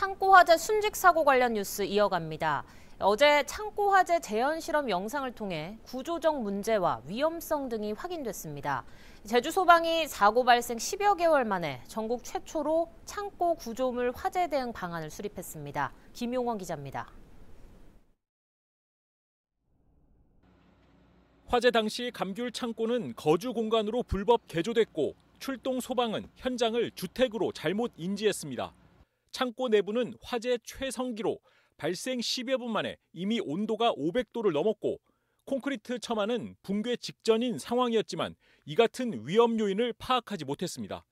창고 화재 순직 사고 관련 뉴스 이어갑니다. 어제 창고 화재 재현 실험 영상을 통해 구조적 문제와 위험성 등이 확인됐습니다. 제주 소방이 사고 발생 10여 개월 만에 전국 최초로 창고 구조물 화재 대응 방안을 수립했습니다. 김용원 기자입니다. 화재 당시 감귤 창고는 거주 공간으로 불법 개조됐고 출동 소방은 현장을 주택으로 잘못 인지했습니다. 창고 내부는 화재 최성기로 발생 10여 분 만에 이미 온도가 500도를 넘었고 콘크리트 처마는 붕괴 직전인 상황이었지만 이 같은 위험 요인을 파악하지 못했습니다.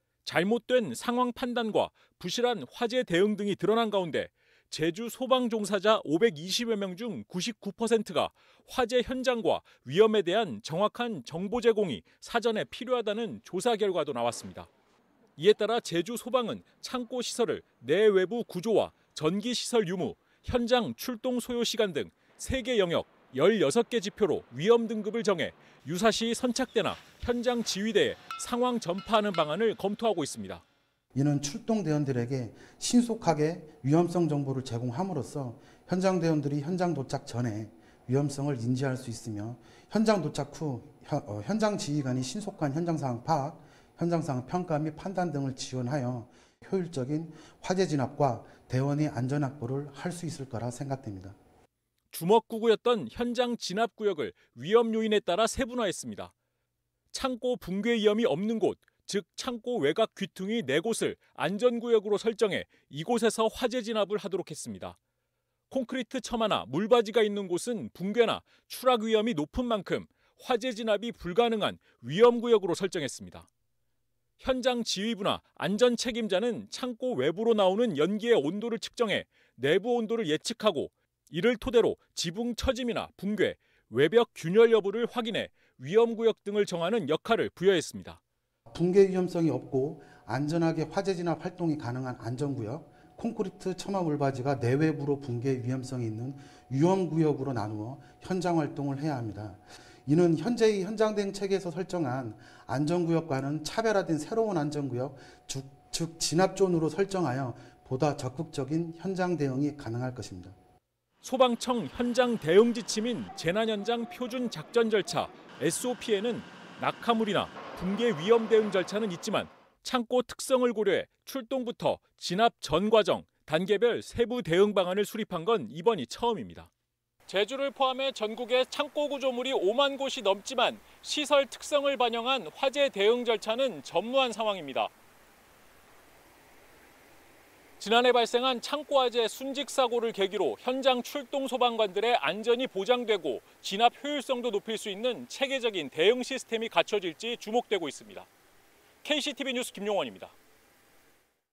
잘못된 상황 판단과 부실한 화재 대응 등이 드러난 가운데 제주 소방 종사자 520여 명 중 99%가 화재 현장과 위험에 대한 정확한 정보 제공이 사전에 필요하다는 조사 결과도 나왔습니다. 이에 따라 제주 소방은 창고 시설을 내외부 구조와 전기 시설 유무, 현장 출동 소요 시간 등 3개 영역 16개 지표로 위험 등급을 정해 유사시 선착대나 현장 지휘대에 상황 전파하는 방안을 검토하고 있습니다. 이는 출동 대원들에게 신속하게 위험성 정보를 제공함으로써 현장 대원들이 현장 도착 전에 위험성을 인지할 수 있으며 현장 도착 후 현장 지휘관이 신속한 현장 상황 파악, 현장 상황 평가 및 판단 등을 지원하여 효율적인 화재 진압과 대원의 안전 확보를 할 수 있을 거라 생각됩니다. 주먹구구였던 현장 진압 구역을 위험 요인에 따라 세분화했습니다. 창고 붕괴 위험이 없는 곳, 즉 창고 외곽 귀퉁이 4곳을 안전구역으로 설정해 이곳에서 화재 진압을 하도록 했습니다. 콘크리트 처마나 물바지가 있는 곳은 붕괴나 추락 위험이 높은 만큼 화재 진압이 불가능한 위험구역으로 설정했습니다. 현장 지휘부나 안전 책임자는 창고 외부로 나오는 연기의 온도를 측정해 내부 온도를 예측하고 이를 토대로 지붕 처짐이나 붕괴, 외벽 균열 여부를 확인해 위험구역 등을 정하는 역할을 부여했습니다. 붕괴 위험성이 없고 안전하게 화재 진압 활동이 가능한 안전구역, 콘크리트 처마 물바지가 내외부로 붕괴 위험성이 있는 위험구역으로 나누어 현장 활동을 해야 합니다. 이는 현재의 현장 대응 체계에서 설정한 안전구역과는 차별화된 새로운 안전구역, 즉 진압존으로 설정하여 보다 적극적인 현장 대응이 가능할 것입니다. 소방청 현장 대응 지침인 재난 현장 표준 작전 절차 SOP에는 낙하물이나 붕괴 위험 대응 절차는 있지만 창고 특성을 고려해 출동부터 진압 전 과정, 단계별 세부 대응 방안을 수립한 건 이번이 처음입니다. 제주를 포함해 전국에 창고 구조물이 5만 곳이 넘지만 시설 특성을 반영한 화재 대응 절차는 전무한 상황입니다. 지난해 발생한 창고 화재 순직 사고를 계기로 현장 출동 소방관들의 안전이 보장되고 진압 효율성도 높일 수 있는 체계적인 대응 시스템이 갖춰질지 주목되고 있습니다. KCTV 뉴스 김용원입니다.